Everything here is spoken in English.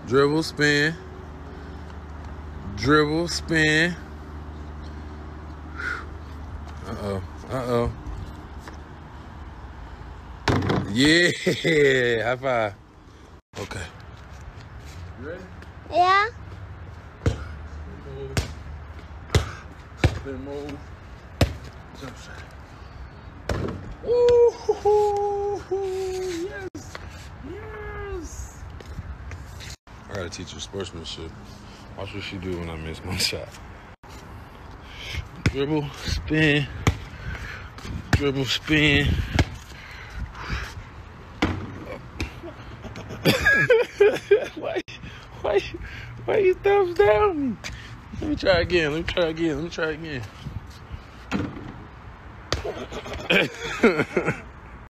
Dribble, spin. Dribble, spin. Uh-oh. Yeah, high five. Okay. You ready? Yeah. Spin move. Jump shot. Ooh, yes. I gotta teach her sportsmanship. Watch what she do when I miss my shot. Dribble, spin. Dribble, spin. Why you thumbs down me? Let me try again.